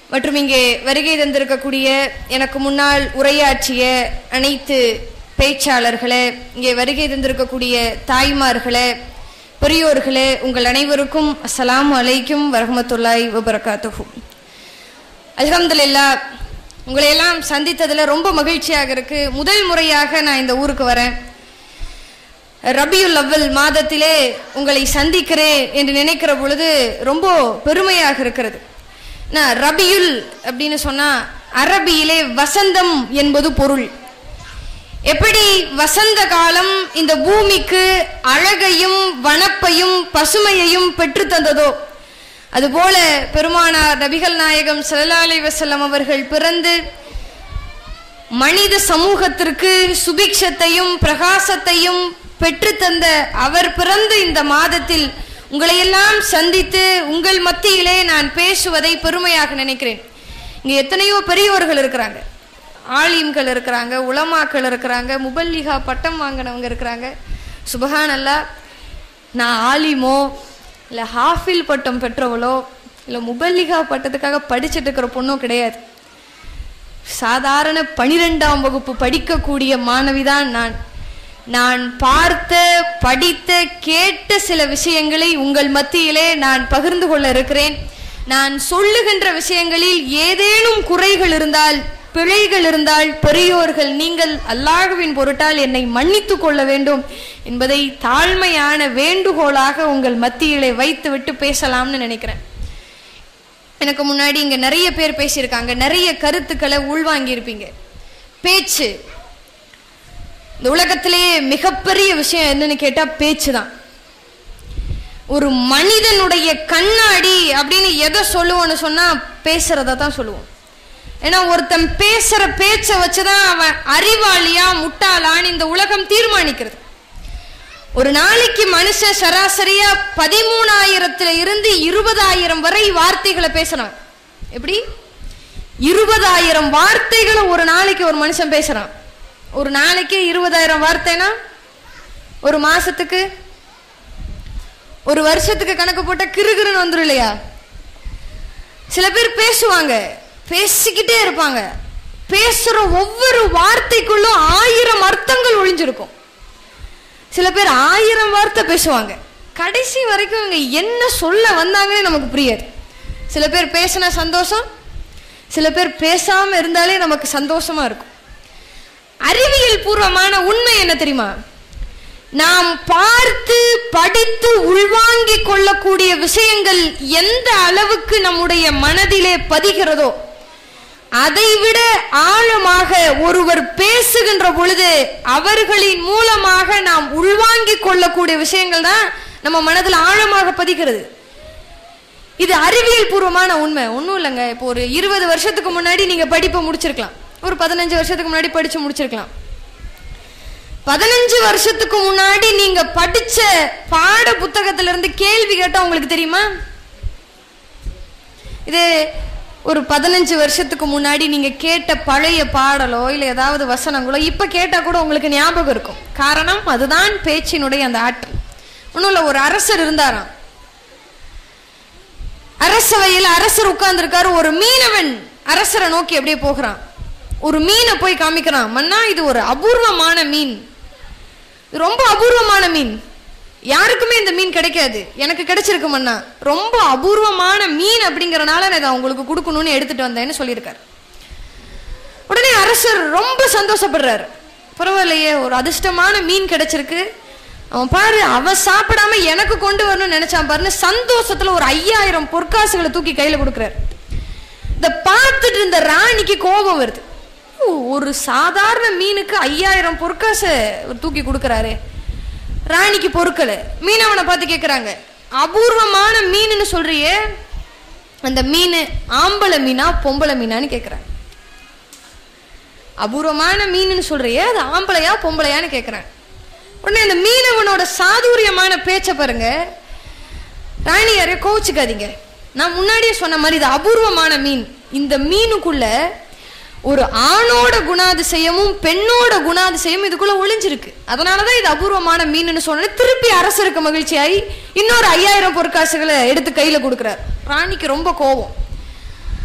மற்றும் இங்கே வருகை தந்திருக்கக்கூடிய எனக்கு முன்னால் உரையாற்றிய அனைத்து பேச்சாளர்களே, இங்கே வருகை தந்திருக்கக்கூடிய தாய்மார்களே, பெரியோர்களே, உங்கள் அனைவருக்கும் அஸ்ஸலாமு அலைக்கும் வரஹ்மத்துல்லாஹி வபரகாத்துஹு. அல்ஹம்துலில்லாஹ், உங்களை எல்லாம் சந்தித்ததில் ரொம்ப மகிழ்ச்சியாக இருக்கு. முதல் முறையாக நான் இந்த ஊருக்கு வரேன். ரபியுல் அவ்வல் மாதத்திலே உங்களை சந்திக்கிறேன் என்று நினைக்கிற பொழுது ரொம்ப பெருமையாக இருக்கிறது. நான் ரபியுல் அப்படின்னு சொன்னா அரபியிலே வசந்தம் என்பது பொருள். எப்படி வசந்த காலம் இந்த பூமிக்கு அழகையும் வனப்பையும் பசுமையையும் பெற்று தந்ததோ, அதுபோல பெருமானார் நபிகள் நாயகம் ஸல்லல்லாஹு அலைஹி வஸல்லம் அவர்கள் பிறந்து மனித சமூகத்திற்கு சுபிக்ஷத்தையும் பிரகாசத்தையும் பெற்று தந்த அவர் பிறந்த இந்த மாதத்தில் உங்களையெல்லாம் சந்தித்து உங்கள் மத்தியிலே நான் பேசுவதை பெருமையாக நினைக்கிறேன். இங்கே எத்தனையோ பெரியோர்கள் இருக்கிறாங்க, ஆலிம்கள் இருக்கிறாங்க, உலமாக்கள் இருக்கிறாங்க, முபல்லிகா பட்டம் வாங்கினவங்க இருக்கிறாங்க. சுபஹான் அல்லாஹ், நான் ஆலிமோ இல்லை ஹாஃபில் பட்டம் பெற்றவளோ இல்லை முபல்லிகா பட்டத்துக்காக படிச்சுட்டு இருக்கிற பொண்ணோ கிடையாது. சாதாரண 12ஆம் வகுப்பு படிக்கக்கூடிய மாணவிதான் நான். நான் பார்த்த, படித்த, கேட்ட சில விஷயங்களை உங்கள் மத்தியிலே நான் பகிர்ந்து கொள்ள இருக்கிறேன். நான் சொல்லுகின்ற விஷயங்களில் ஏதேனும் குறைகள் இருந்தால், பிழைகள் இருந்தால், பெரியோர்கள் நீங்கள் அல்லாஹ்வின் பொருட்டால் என்னை மன்னித்து கொள்ள வேண்டும் என்பதை தாழ்மையான வேண்டுகோளாக உங்கள் மத்தியிலே வைத்துவிட்டு பேசலாம்னு நினைக்கிறேன். எனக்கு முன்னாடி இங்க நிறைய பேர் பேசியிருக்காங்க, நிறைய கருத்துக்களை உள்வாங்கி இருப்பீங்க. பேச்சு இந்த உலகத்திலேயே மிகப்பெரிய விஷயம் என்னன்னு கேட்டா பேச்சு தான். ஒரு மனிதனுடைய கண்ணாடி அப்படின்னு எதை சொல்லுவோன்னு சொன்னா பேசுறத தான் சொல்லுவோம். ஏன்னா ஒருத்தன் பேசுற பேச்சை வச்சுதான் அவன் அறிவாளியா முட்டாளான்னு இந்த உலகம் தீர்மானிக்கிறது. ஒரு நாளைக்கு மனுஷன் சராசரியா 13,000 இருந்து 20,000 வரை வார்த்தைகளை பேசுறான். எப்படி 20,000 வார்த்தைகளை ஒரு நாளைக்கு ஒரு மனுஷன் பேசுறான். ஒரு நாளைக்கு 20,000 வார்த்தைனா ஒரு மாசத்துக்கு, ஒரு வருஷத்துக்கு கணக்கு போட்ட கிறுகிறுன்னு வந்துடும் இல்லையா? சில பேர் பேசுவாங்க, பேசிக்கிட்டே இருப்பாங்க. பேசுற ஒவ்வொரு வார்த்தைக்குள்ளும் 1000 அர்த்தங்கள் ஒளிஞ்சிருக்கும். சில பேர் 1000 வார்த்தை பேசுவாங்க, கடைசி வரைக்கும் இவங்க என்ன சொல்ல வந்தாங்கன்னு நமக்கு புரியாது. சில பேர் பேசின சந்தோஷம், சில பேர் பேசாம இருந்தாலே நமக்கு சந்தோஷமா இருக்கும். அறிவியல் பூர்வமான உண்மை என்ன தெரியுமா? நாம் பார்த்து படித்து உள்வாங்கிக் கொள்ளக்கூடிய விஷயங்கள் எந்த அளவுக்கு நம்முடைய மனதிலே பதிகிறதோ, அதைவிட ஆழமாக ஒருவர் பேசுகின்ற பொழுது அவர்களின் மூலமாக நாம் உள்வாங்கிக் கொள்ளக்கூடிய விஷயங்கள் தான் நம்ம மனதில் ஆழமாக பதிக்கிறது. இது அறிவியல் பூர்வமான உண்மை. ஒன்றும் இல்லைங்க. இப்போ ஒரு 20 வருஷத்துக்கு முன்னாடி நீங்க படிப்பை முடிச்சிருக்கலாம், ஒரு 15 வருஷத்துக்கு முன்னாடி படிச்சு முடிச்சிருக்கலாம். 15 வருஷத்துக்கு முன்னாடி நீங்க படிச்ச பாட புத்தகத்துல இருந்து கேள்வி கேட்டா உங்களுக்கு தெரியுமா? இது ஒரு 15 வருஷத்துக்கு முன்னாடி நீங்க கேட்ட பழைய பாடலோ இல்லை ஏதாவது வசனங்களோ இப்ப கேட்டா கூட உங்களுக்கு ஞாபகம் இருக்கும். காரணம் அதுதான் பேச்சினுடைய அந்த ஆற்றல். ஒன்றும் இல்லை, ஒரு அரசர் இருந்தாராம். அரசவையில் அரசர் உட்கார்ந்து இருக்காரு. ஒரு மீனவன் அரசரை நோக்கி அப்படியே போகிறான். ஒரு மீனை போய் காமிக்கிறான். மன்னா, இது ஒரு அபூர்வமான மீன், ரொம்ப அபூர்வமான மீன், யாருக்குமே இந்த மீன் கிடைக்காது, எனக்கு கிடைச்சிருக்கு மன்னா, ரொம்ப அபூர்வமான மீன் அப்படிங்கறனால நான் இதை உங்களுக்கு கொடுக்கணும்னு எடுத்துட்டு வந்தேன்னு சொல்லியிருக்காரு. உடனே அரசர் ரொம்ப சந்தோஷப்படுறாரு. பரவாயில்லையே, ஒரு அதிர்ஷ்டமான மீன் கிடைச்சிருக்கு, அவன் பாரு அவன் சாப்பிடாம எனக்கு கொண்டு வரணும்னு நினைச்சான் பாருன்னு சந்தோஷத்துல ஒரு 5000 பொற்காசுகளை தூக்கி கையில கொடுக்குறாரு. இத பார்த்துட்டு இருந்த ராணிக்கு கோபம் வருது. ஒரு சாதாரண மீனுக்கு 5000 பொற்காசை தூக்கி கொடுக்கறாரு. ராணிக்கு பொறுக்கல. மீனவனை பார்த்து கேட்கிறாங்க, அபூர்வமான மீன்னு சொல்றியே, அந்த மீன் ஆம்பளை மீனா பொம்பளை மீனான்னு கேட்கிறாங்க. அபூர்வமான மீன்னு சொல்றியே, அது ஆம்பளையா பொம்பளையான்னு கேட்கிறாங்க. உடனே அந்த மீனவனோட சாதுரியமான பேச்ச பாருங்க. ராணி யாரையோ கோவிச்சுக்காதீங்க, நான் முன்னாடியே சொன்ன மாதிரி இது அபூர்வமான மீன். இந்த மீனுக்குள்ள ஒரு ஆணோட குணாதிசயமும் பெண்ணோட குணாதிசயமும் இதுக்குள்ள ஒளிஞ்சிருக்கு. அதனாலதான் இது அபூர்வமான மீன்னு சொன்ன. திருப்பி அரசருக்கு மகிழ்ச்சியாகி இன்னொரு 5000 பொற்காசுகளை எடுத்து கையில கொடுக்கிறார். ராணிக்கு ரொம்ப கோபம்.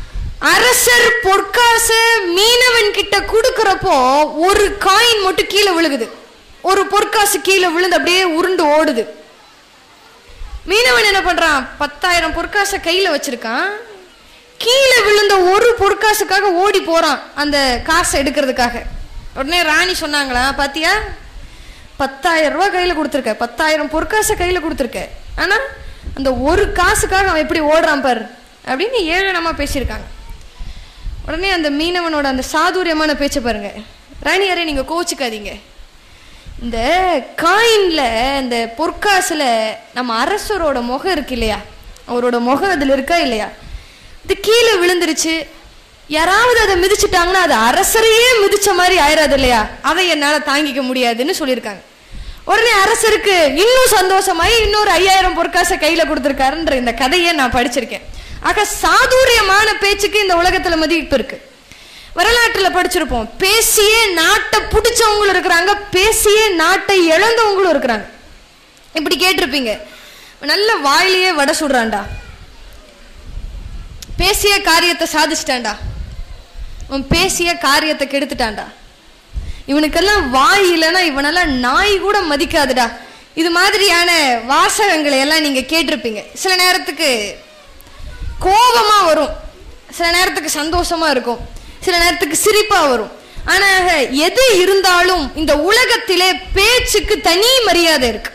அரசர் பொற்காச மீனவன் கிட்ட கொடுக்கறப்போ ஒரு காயின் மட்டும் கீழே விழுகுது. ஒரு பொற்காசு கீழே விழுந்து அப்படியே உருண்டு ஓடுது. மீனவன் என்ன பண்றான்? 10,000 பொற்காசை கையில வச்சிருக்கான். கீழே விழுந்த ஒரு பொற்காசுக்காக ஓடி போறான் அந்த காசை எடுக்கிறதுக்காக. உடனே ராணி சொன்னாங்களா, பாத்தியா 10,000 ரூபாய் கையில கொடுத்துருக்க, 10,000 பொற்காசை கையில கொடுத்துருக்க, ஆனா அந்த ஒரு காசுக்காக அவன் எப்படி ஓடுறான் பார் அப்படின்னு ஏளனமா பேசியிருக்காங்க. உடனே அந்த மீனவனோட அந்த சாதுரியமான பேச்சை பாருங்க. ராணியாரே நீங்க கோச்சுக்காதீங்க, இந்த காயின்ல இந்த பொற்காசுல நம்ம அரசரோட முகம் இருக்கு இல்லையா, அவரோட முகம் அதுல இருக்கா இல்லையா, இது கீழே விழுந்துருச்சு, யாராவது அதை மிதிச்சுட்டாங்கன்னா அது அரசரையே மிதிச்ச மாதிரி ஆயிராது இல்லையா, அதை என்னால தாங்கிக்க முடியாதுன்னு சொல்லியிருக்காங்க. உடனே அரசருக்கு இன்னும் சந்தோஷமாயி இன்னொரு 5,000 பொற்காசை கையில கொடுத்துருக்காருன்ற இந்த கதையை நான் படிச்சிருக்கேன். ஆக சாதுரியமான பேச்சுக்கு இந்த உலகத்துல மதிப்பு இருக்கு. வரலாற்றுல படிச்சிருப்போம், பேசியே நாட்டை பிடிச்சவங்களும் இருக்கிறாங்க, பேசியே நாட்டை இழந்தவங்களும் இருக்கிறாங்க. இப்படி கேட்டிருப்பீங்க, நல்ல வாயிலேயே வடை சுடுறான்டா, பேசிய காரியத்தை சாதிச்சிட்டான்டா, அவன் பேசிய காரியத்தை கெடுத்துட்டான்டா, இவனுக்கெல்லாம் வாய் இல்லைன்னா இவனெல்லாம் நாய் கூட மதிக்காதுடா. இது மாதிரியான வாசகங்களை எல்லாம் நீங்க கேட்டிருப்பீங்க. சில நேரத்துக்கு கோபமா வரும், சில நேரத்துக்கு சந்தோஷமா இருக்கும், சில நேரத்துக்கு சிரிப்பா வரும். ஆனா எது இருந்தாலும் இந்த உலகத்திலே பேச்சுக்கு தனி மரியாதை இருக்கு.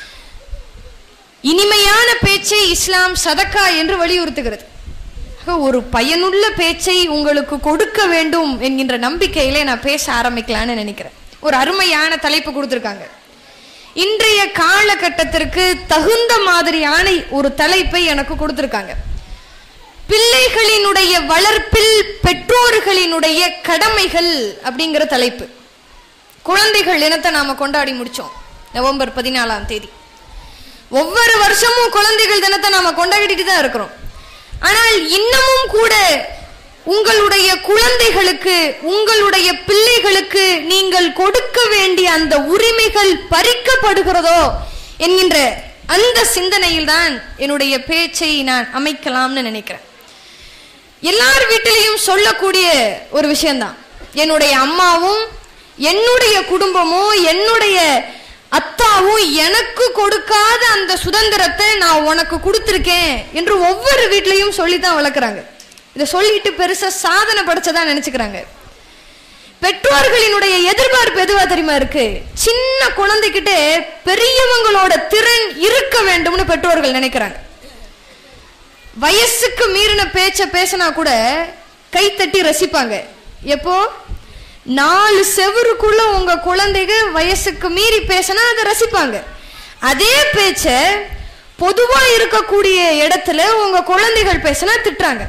இனிமையான பேச்சை இஸ்லாம் சதக்கா என்று வலியுறுத்துகிறது. ஒரு பயனுள்ள பேச்சை உங்களுக்கு கொடுக்க வேண்டும் என்கின்ற நம்பிக்கையிலே நான் பேச ஆரம்பிக்கலான்னு நினைக்கிறேன். ஒரு அருமையான தலைப்பு கொடுத்திருக்காங்க. இன்றைய காலகட்டத்திற்கு தகுந்த மாதிரியான ஒரு தலைப்பை எனக்கு கொடுத்திருக்காங்க. பிள்ளைகளினுடைய வளர்ப்பில் பெற்றோர்களினுடைய கடமைகள் அப்படிங்கிற தலைப்பு. குழந்தைகள் தினத்தை நாம கொண்டாடி முடிச்சோம் நவம்பர் 14 ஒவ்வொரு வருஷமும் குழந்தைகள் தினத்தை நாம கொண்டாடிட்டு தான் இருக்கிறோம். ஆனால் இன்னமும் கூட உங்களுடைய குழந்தைகளுக்கு, உங்களுடைய பிள்ளைகளுக்கு நீங்கள் கொடுக்க வேண்டிய அந்த உரிமைகள் பறிக்கப்படுகிறதோ என்கின்ற அந்த சிந்தனையில் தான் என்னுடைய பேச்சை நான் அமைக்கலாம்னு நினைக்கிறேன். எல்லார் வீட்டிலையும் சொல்லக்கூடிய ஒரு விஷயம்தான், என்னுடைய அம்மாவும் என்னுடைய குடும்பமும் என்னுடைய அத்தாவும் எனக்கு கொடுக்காத அந்த சுதந்திரத்தை நான் உனக்கு கொடுத்துருக்கேன் என்று ஒவ்வொரு வீட்லையும் சொல்லித்தான் வளர்க்குறாங்க. இதை சொல்லிட்டு பெருசா சாதனை படைச்சதா நினைச்சுக்கிறாங்க. பெற்றோர்களினுடைய எதிர்பார்ப்பு எதுவா தெரியுமா இருக்கு? சின்ன குழந்தைகிட்ட பெரியவங்களோட திறன் இருக்க வேண்டும்னு பெற்றோர்கள் நினைக்கிறாங்க. வயசுக்கு மீறின பேச்ச பேசினா கூட கைத்தட்டி ரசிப்பாங்க. எப்போ 4 செவருக்குள்ள உங்க குழந்தைங்க வயசுக்கு மீறி பேசினா அதை ரசிப்பாங்க. அதே பேச்ச பொதுவா இருக்கக்கூடிய இடத்துல உங்க குழந்தைகள் பேசினா திட்டுறாங்க.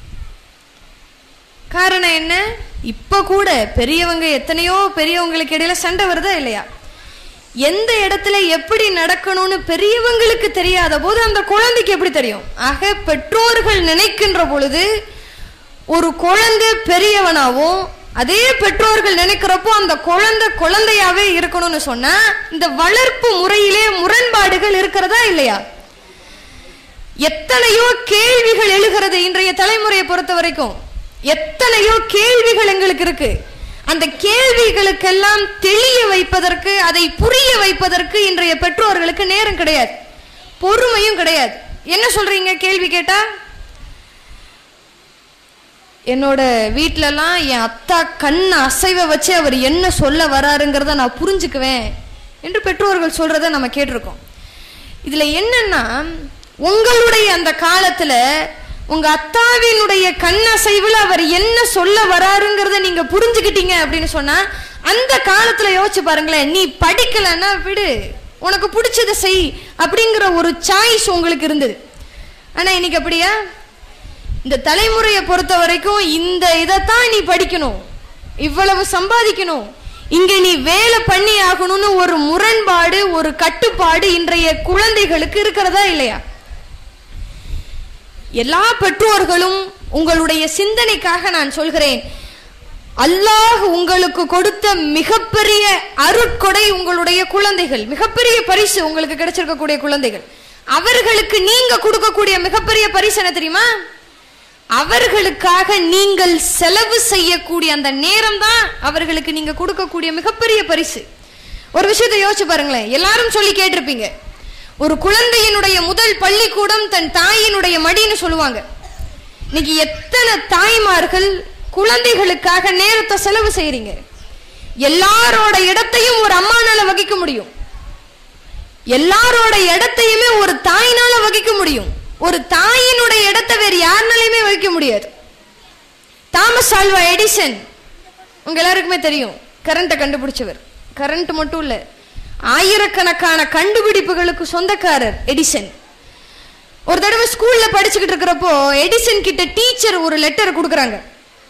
காரணம் என்ன? இப்ப கூட பெரியவங்க, எத்தனையோ பெரியவங்களுக்கு இடையில சண்டை வருதா இல்லையா? எந்த இடத்துல எப்படி நடக்கணும்னு பெரியவங்களுக்கு தெரியாத போது அந்த குழந்தைக்கு எப்படி தெரியும்? ஆக பெற்றோர்கள் நினைக்கின்ற பொழுது ஒரு குழந்தை பெரியவனாவும், அதே பெற்றோர்கள் நினைக்கிறப்போ அந்த குழந்தை குழந்தையாவே இருக்கணும்னு சொன்னா இந்த வளர்ப்பு முறையிலே முரண்பாடுகள் இருக்கிறதா இல்லையா? எத்தனையோ கேள்விகள் எழுகிறது இன்றைய தலைமுறையை பொறுத்த வரைக்கும். எத்தனையோ கேள்விகள் எங்களுக்கு இருக்கு. அந்த கேள்விகளுக்கெல்லாம் தெளிய வைப்பதற்கு, அதை புரிய வைப்பதற்கு இன்றைய பெற்றோர்களுக்கு நேரம் கிடையாது, பொறுமையும் கிடையாது. என்ன சொல்றீங்க கேள்வி கேட்டா? என்னோட வீட்டிலலாம் என் அத்தா கண்ணை அசைவ வச்சு அவர் என்ன சொல்ல வராருங்கிறத நான் புரிஞ்சுக்குவேன் என்று பெற்றோர்கள் சொல்றத நம்ம கேட்டிருக்கோம். இதுல என்னன்னா, உங்களுடைய அந்த காலத்துல உங்க அத்தாவினுடைய கண்ணசைவில் அவர் என்ன சொல்ல வராருங்கிறத நீங்க புரிஞ்சுக்கிட்டீங்க அப்படின்னு சொன்னா, அந்த காலத்துல யோசிச்சு பாருங்களேன், நீ படிக்கலன்னா விடு, உனக்கு பிடிச்சதை செய் அப்படிங்கிற ஒரு சாய்ஸ் உங்களுக்கு இருந்தது. ஆனா இன்னைக்கு அப்படியா? இந்த தலைமுறையை பொறுத்த வரைக்கும் இந்த இதைத்தான் நீ படிக்கணும், இவ்வளவு சம்பாதிக்கணும், இங்க நீ வேலை பண்ணி ஆகணும்னு ஒரு முரண்பாடு, ஒரு கட்டுப்பாடு இன்றைய குழந்தைகளுக்கு இருக்கிறதா இல்லையா? எல்லா பெற்றோர்களும் உங்களுடைய சிந்தனைக்காக நான் சொல்கிறேன், அல்லாஹ் உங்களுக்கு கொடுத்த மிகப்பெரிய அருட்கொடை உங்களுடைய குழந்தைகள், மிகப்பெரிய பரிசு உங்களுக்கு கிடைச்சிருக்கக்கூடிய குழந்தைகள். அவர்களுக்கு நீங்க கொடுக்கக்கூடிய மிகப்பெரிய பரிசு என்ன தெரியுமா? அவர்களுக்காக நீங்கள் செலவு செய்யக்கூடிய அந்த நேரம் தான் அவர்களுக்கு நீங்க கொடுக்கக்கூடிய மிகப்பெரிய பரிசு. ஒரு விஷயத்தை யோசிச்சு பாருங்களேன். எல்லாரும் சொல்லி கேட்டிருப்பீங்க, ஒரு குழந்தையினுடைய முதல் பள்ளிக்கூடம் தன் தாயினுடைய மடின்னு சொல்லுவாங்க. இன்னைக்கு எத்தனை தாய்மார்கள் குழந்தைகளுக்காக நேரத்தை செலவு செய்றீங்க? எல்லாரோட இடத்தையும் ஒரு அம்மானால வகிக்க முடியும், எல்லாரோட இடத்தையுமே ஒரு தாயினால வகிக்க முடியும். ஒரு தாயினுடைய இடத்தை வேறு யாருனாலையுமே வகிக்க முடியாது. தாமஸ் ஆல்வா எடிசன் உங்க எல்லாருக்குமே தெரியும், கரண்ட்டை கண்டுபிடிச்சவர். கரண்ட் மட்டும் இல்ல, ஆயிரக்கணக்கான கண்டுபிடிப்புகளுக்கு சொந்தக்காரர் எடிசன். ஒரு தடவை ஸ்கூல்ல படிச்சுக்கிட்டு இருக்கிறப்போ எடிசன் கிட்ட டீச்சர் ஒரு லெட்டர் கொடுக்குறாங்க.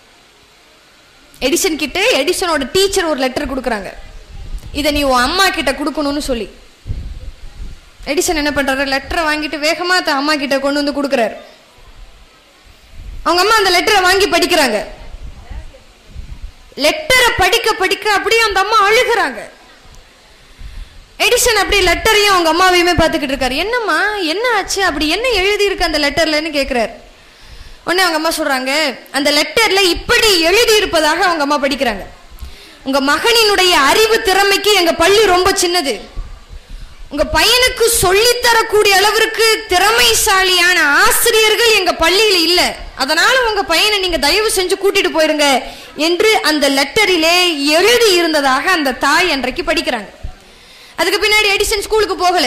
எடிசன் கிட்ட எடிசனோட டீச்சர் ஒரு லெட்டர் கொடுக்குறாங்க, இதை நீ உன் அம்மா கிட்ட கொடுக்கணும்னு சொல்லி. எடிசன் என்ன பண்றாரு, லெட்டரை வாங்கிட்டு வேகமா தன் அம்மா கிட்ட கொண்டு வந்து கொடுக்குறாரு. அவங்க அம்மா அந்த லெட்டரை வாங்கி படிக்கிறாங்க. லெட்டரை படிக்க படிக்க அப்படியே அந்த அம்மா அழுகிறாங்க. எடிசன் அப்படி லெட்டரையும் அவங்க அம்மாவையுமே பார்த்துக்கிட்டு இருக்காரு. என்னம்மா என்ன ஆச்சு, அப்படி என்ன எழுதி இருக்கு அந்த லெட்டர்லன்னு கேட்கிறாரு. உடனே அவங்க அம்மா சொல்றாங்க, அந்த லெட்டர்ல இப்படி எழுதி இருப்பதாக அவங்க அம்மா படிக்கிறாங்க. உங்க மகனினுடைய அறிவு திறமைக்கு எங்க பள்ளி ரொம்ப சின்னது, உங்க பையனுக்கு சொல்லித்தரக்கூடிய அளவிற்கு திறமைசாலியான ஆசிரியர்கள் எங்க பள்ளியில் இல்ல, அதனால உங்க பையனை நீங்க தயவு செஞ்சு கூட்டிட்டு போயிருங்க என்று அந்த லெட்டரிலே எழுதி இருந்ததாக அந்த தாய் அன்றைக்கு படிக்கிறாங்க. அதுக்கு பின்னாடி எடிசன் ஸ்கூலுக்கு போகல.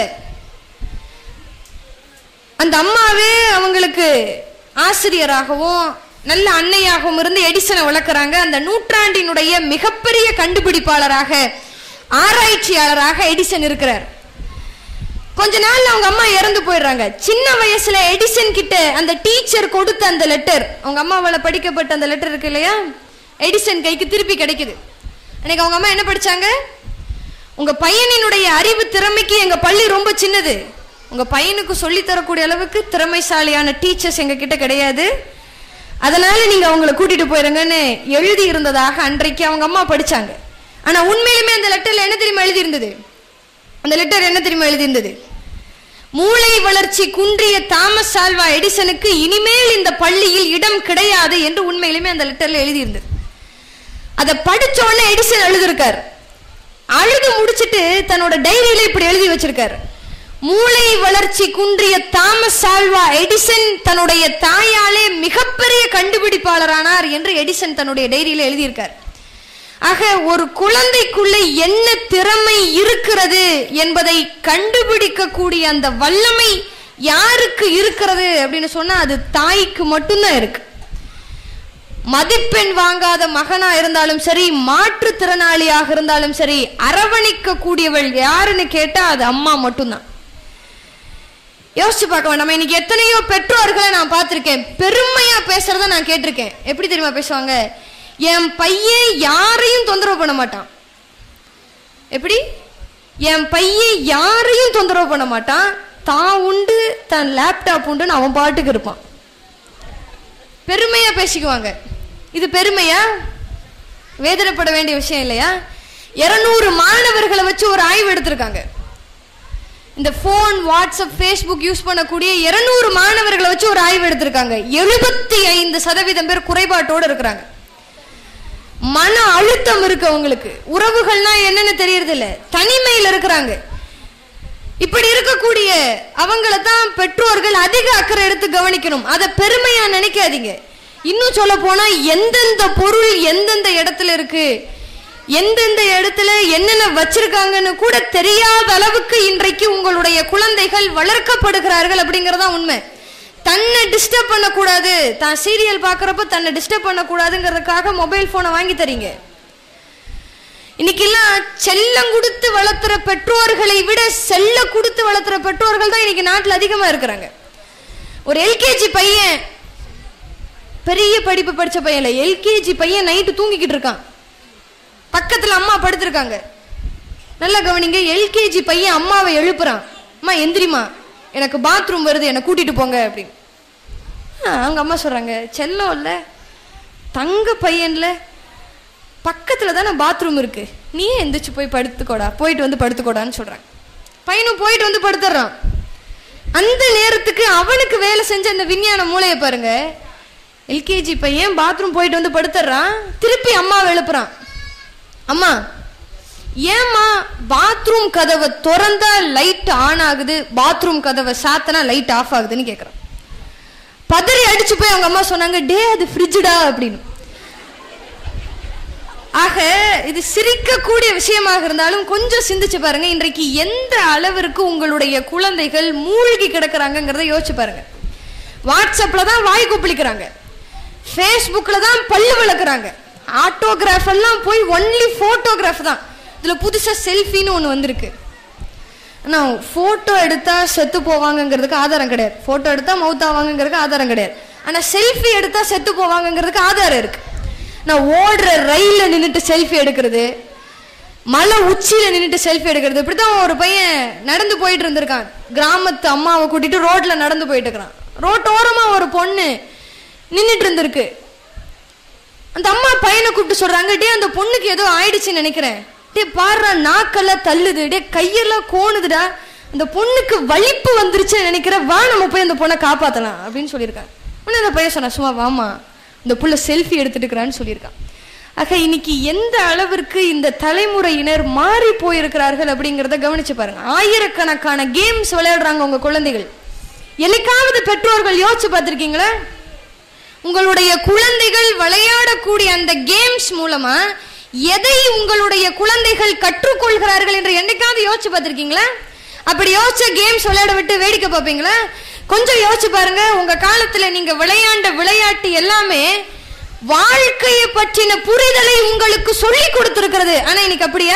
அந்த அம்மாவே அவங்களுக்கு ஆசிரியராகவும் நல்ல அன்னையாகவும் இருந்து எடிசனை வளர்க்குறாங்க. அந்த நூற்றாண்டினுடைய மிகப்பெரிய கண்டுபிடிப்பாளராக ஆராய்ச்சியாளராக எடிசன் இருக்கிறார். கொஞ்ச நாள் அவங்க அம்மா இறந்து போயிடுறாங்க. சின்ன வயசுல எடிசன் கிட்ட அந்த டீச்சர் கொடுத்த அந்த லெட்டர், அவங்க அம்மாவால படிக்கப்பட்ட அந்த லெட்டர் இருக்கு இல்லையா, எடிசன் கைக்கு திருப்பி கிடைக்குது. அன்னைக்கு அவங்க அம்மா என்ன படிச்சாங்க, உங்க பையனினுடைய அறிவு திறமைக்கு எங்க பள்ளி ரொம்ப சின்னது, உங்க பையனுக்கு சொல்லி தரக்கூடிய அளவுக்கு திறமைசாலியான டீச்சர்ஸ் எங்க கிட்ட கிடையாது, அதனால நீங்க அவங்களை கூட்டிட்டு போயிருங்கன்னு எழுதி இருந்ததாக அன்றைக்கு அவங்க அம்மா படிச்சாங்க. ஆனா உண்மையிலுமே அந்த லெட்டர்ல என்ன தெரியுமா எழுதி இருந்தது, அந்த லெட்டர் என்ன தெரியுமா எழுதி இருந்தது, மூளை வளர்ச்சி குன்றிய தாமஸ் ஆல்வா எடிசனுக்கு இனிமேல் இந்த பள்ளியில் இடம் கிடையாது என்று உண்மையிலுமே அந்த லெட்டர்ல எழுதி இருந்தது. அதை படிச்ச உடனே எடிசன் எழுதிருக்கார். அழுது முடிச்சிட்டு தன்னோட டைரியில இப்படி எழுதி வச்சிருக்காரு, மூளை வளர்ச்சி குன்றிய தாமஸ் ஆல்வா எடிசன் தன்னுடைய தாயாலே மிகப்பெரிய கண்டுபிடிப்பாளரானார் என்று எடிசன் தன்னுடைய டைரியில எழுதியிருக்கார். ஆக ஒரு குழந்தைக்குள்ள என்ன திறமை இருக்கிறது என்பதை கண்டுபிடிக்கக்கூடிய அந்த வல்லமை யாருக்கு இருக்கிறது அப்படின்னு சொன்னா அது தாய்க்கு மட்டும்தான் இருக்கு. மதிப்பெண் வாங்காத மகனா இருந்தாலும் சரி, மாற்றுத்திறனாளியாக இருந்தாலும் சரி, அரவணைக்க கூடியவள் யாருன்னு கேட்டா அது அம்மா மட்டும்தான். யோசிச்சு பார்க்க வேண்டாம். இன்னைக்கு எத்தனையோ பெற்றோர்களை நான் பார்த்திருக்கேன், பெருமையா பேசுறத நான் கேட்டிருக்கேன். எப்படி தெரியுமா பேசுவாங்க, என் பையன் யாரையும் தொந்தரவு பண்ண மாட்டான். எப்படி, என் பையன் யாரையும் தொந்தரவு பண்ண மாட்டான், தான் உண்டு தன் லேப்டாப் உண்டுன்னு அவன் பாட்டுக்கு இருப்பான். பெருமையா பேசிக்குவாங்க. இது பெருமையா? வேதனைப்பட வேண்டிய விஷயம் இல்லையா? 200 மாணவர்களை வச்சு ஒரு ஆய்வு எடுத்திருக்காங்க. இந்த போன், வாட்ஸ்அப், ஃபேஸ்புக் யூஸ் பண்ணக்கூடிய 200 மாணவர்களை வச்சு ஒரு ஆய்வு எடுத்திருக்காங்க. 75% பேர் குறைபாட்டோடு இருக்கிறாங்க. மன அழுத்தம் இருக்கு அவங்களுக்கு, உறவுகள்னா என்னன்னு தெரியறது இல்ல, தனிமையில் இருக்கிறாங்க. இப்படி இருக்கக்கூடிய அவங்கள தான் பெற்றோர்கள் அதிக அக்கறை எடுத்து கவனிக்கணும். அதை பெருமையா நினைக்காதீங்க. இன்னும் சொல்ல போனா எந்தெந்த பொருள் எந்தெந்த இடத்துல இருக்கு, எந்தெந்த இடத்துல என்னென்ன வச்சிருக்காங்கன்னு கூட தெரியாத அளவுக்கு இன்றைக்கு உங்களுடைய குழந்தைகள் வளர்க்கப்படுகிறார்கள் அப்படிங்கறதா உண்மை. தன்னை டிஸ்டர்ப் பண்ணக்கூடாது, தான் சீரியல் பாக்குறப்ப தன்னை டிஸ்டர்ப் பண்ணக்கூடாதுங்கிறதுக்காக மொபைல் போனை வாங்கி தரீங்க. இன்னைக்கெல்லாம் செல்லம் கொடுத்து வளர்த்துற பெற்றோர்களை விட செல்ல கொடுத்து வளர்த்துற பெற்றோர்கள் தான் இன்னைக்கு நாட்டில் அதிகமா இருக்கிறாங்க. ஒரு எல்கேஜி பையன், பெரிய படிப்பு படிச்ச பையன் இல்ல, எல்கேஜி பையன் நைட்டு தூங்கிக்கிட்டு இருக்கான், பக்கத்துல அம்மா படுத்திருக்காங்க. நல்லா கவனிங்க, எல்கேஜி பையன் அம்மாவை எழுப்புறான், அம்மா எந்திரிமா, எனக்கு பாத்ரூம் வருது, என்னை கூட்டிட்டு போங்க அப்படின்னு. அவங்க அம்மா சொல்றாங்க, செல்லம் இல்ல, தங்க பையன்ல, பக்கத்துல தானே பாத்ரூம் இருக்கு, நீயே எந்திரிச்சு போய் படுத்துக்கோடா, போயிட்டு வந்து படுத்துக்கோடான்னு சொல்றாங்க. பையனும் போயிட்டு வந்து படுத்துறான். அந்த நேரத்துக்கு அவனுக்கு வேலை செஞ்ச அந்த விஞ்ஞான மூளையை பாருங்க, எல்கேஜி பையன் பாத்ரூம் போயிட்டு வந்து படுத்துறான். திருப்பி அம்மாவை எழுப்புறான். அம்மா ஏம்மா பாத்ரூம் கதவை திறந்தா லைட் ஆன் ஆகுது, பாத்ரூம் கதவை சாத்தனா லைட் ஆஃப் ஆகுதுன்னு கேட்குறான். பதறி அடிச்சு போய் அவங்க அம்மா சொன்னாங்க, டே அது ஃப்ரிட்ஜுடா அப்படின்னு. ஆக இது சிரிக்கக்கூடிய விஷயமாக இருந்தாலும் கொஞ்சம் சிந்திச்சு பாருங்க. இன்றைக்கு எந்த அளவிற்கு உங்களுடைய குழந்தைகள் மூழ்கி கிடக்குறாங்கிறத யோசிச்சு பாருங்க. வாட்ஸ்அப்ல தான் வாய் கொப்பளிக்கிறாங்க, ஃபேஸ்புக்ல தான் பல்லு விளக்குறாங்க, ஆட்டோகிராஃப் எல்லாம் போய் ஒன்லி போட்டோகிராஃப் தான். இதுல புதுசா செல்ஃபின்னு ஒண்ணு வந்திருக்கு. ஆனா போட்டோ எடுத்தா செத்து போவாங்கிறதுக்கு ஆதாரம் கிடையாது, போட்டோ எடுத்தா மவுத் ஆவாங்கிறதுக்கு ஆதாரம் கிடையாது. ஆனா செல்ஃபி எடுத்தா செத்து போவாங்கிறதுக்கு ஆதாரம் இருக்கு. நான் ஓடுற ரயில்ல நின்றுட்டு செல்ஃபி எடுக்கிறது, மலை உச்சியில நின்றுட்டு செல்ஃபி எடுக்கிறது. இப்படிதான் ஒரு பையன் நடந்து போயிட்டு இருந்திருக்கான். கிராமத்து அம்மாவை கூட்டிட்டு ரோட்ல நடந்து போயிட்டு இருக்கிறான். ரோட்டோரமா ஒரு பொண்ணு நின்றுட்டு இருந்திருக்கு. அந்த அம்மா பையனை கூப்பிட்டு சொல்றாங்க, டே அந்த பொண்ணுக்கு ஏதோ ஆயிடுச்சுன்னு நினைக்கிறேன், டே பாரு நாக்கெல்லாம் தள்ளுது, டே கையெல்லாம் கோணுதுடா, அந்த பொண்ணுக்கு வலிப்பு வந்துருச்சுன்னு நினைக்கிறேன், வா நம்ம போய் அந்த பொண்ணை காப்பாத்தலாம் அப்படின்னு சொல்லியிருக்காங்க. உடனே அந்த பையன் சொன்னா, சும்மா வாமா இந்த புள்ள செல்ஃபி எடுத்துட்டு இருக்கிறான்னு சொல்லியிருக்கான். ஆக இன்னைக்கு எந்த அளவிற்கு இந்த தலைமுறையினர் மாறி போயிருக்கிறார்கள் அப்படிங்கிறத கவனிச்சு பாருங்க. ஆயிரக்கணக்கான கேம்ஸ் விளையாடுறாங்க உங்க குழந்தைகள். என்னைக்காவது பெற்றோர்கள் யோசிச்சு பார்த்திருக்கீங்களா? உங்களுடைய குழந்தைகள் விளையாடக்கூடிய அந்த கேம்ஸ் மூலமா எதை உங்களுடைய குழந்தைகள் கற்றுக்கொள்கிறார்கள் என்று என்னைக்காவது யோசிச்சு பார்த்திருக்கீங்களா? அப்படி யோசிச்ச கேம்ஸ் விளையாட விட்டு வேடிக்கை பார்ப்பீங்களா? கொஞ்சம் யோசிச்சு பாருங்க. உங்க காலத்துல நீங்க விளையாண்ட விளையாட்டு எல்லாமே வாழ்க்கையை பற்றின புரிதலை உங்களுக்கு சொல்லி கொடுத்திருக்கிறது. ஆனா இன்னைக்கு அப்படியா?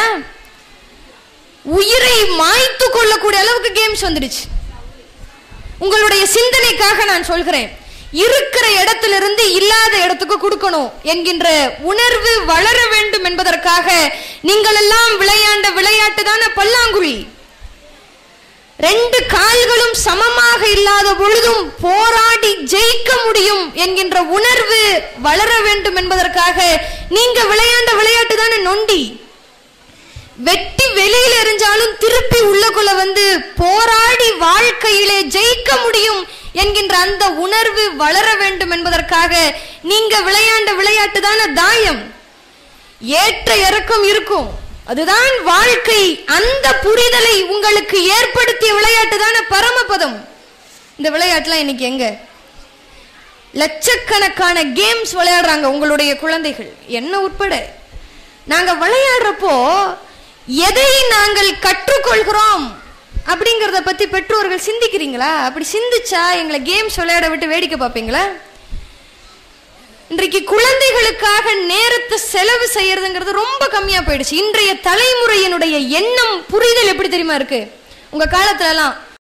உயிரை மாய்த்து கொள்ளக்கூடிய அளவுக்கு கேம்ஸ் வந்துடுச்சு. உங்களுடைய சிந்தனைக்காக நான் சொல்கிறேன், இருக்கிற இடத்திலிருந்து இல்லாத இடத்துக்கு கொடுக்கணும் என்கின்ற உணர்வு வளர வேண்டும் என்பதற்காக நீங்கள் எல்லாம் விளையாண்ட விளையாட்டு தானே பல்லாங்குழி. ரெண்டு கால்களும் சமமாக இல்லாத பொழுதும் போராடி ஜெயிக்க முடியும் என்கின்ற உணர்வு வளர வேண்டும் என்பதற்காக நீங்க விளையாண்ட விளையாட்டு தானே நொண்டி. வெட்டி வெளியில எறிஞ்சாலும் திருப்பி உள்ளக்குள்ள வந்து போராடி வாழ்க்கையிலே ஜெயிக்க முடியும் என்கின்ற அந்த உணர்வு வளர வேண்டும் என்பதற்காக நீங்க விளையாண்ட விளையாட்டு தானே தாயம். ஏற்ற இறக்கம் இருக்கும், அதுதான் வாழ்க்கை. அந்த புரிதலை உங்களுக்கு ஏற்படுத்திய விளையாட்டு தானே பரமபதம். இந்த விளையாட்டுலாம் இன்னைக்கு எங்க? லட்சக்கணக்கான கேம்ஸ் விளையாடுறாங்க உங்களுடைய குழந்தைகள், என்ன உட்பட. நாங்க விளையாடுறப்போ எதை நாங்கள் கற்றுக்கொள்கிறோம் அப்படிங்கிறத பத்தி பெற்றோர்கள் சிந்திக்கிறீங்களா? அப்படி சிந்திச்சா எங்களை கேம்ஸ் விளையாட விட்டு வேடிக்கை பார்ப்பீங்களா? இன்றைக்கு குழந்தைகளுக்காக நேரத்தை செலவு செய்யறதுங்கிறது ரொம்ப கம்மியா போயிடுச்சு. இன்றைய தலைமுறையினுடைய எண்ணம் புரிதல் எப்படி தெரியுமா இருக்கு? உங்க காலத்துல எல்லாம்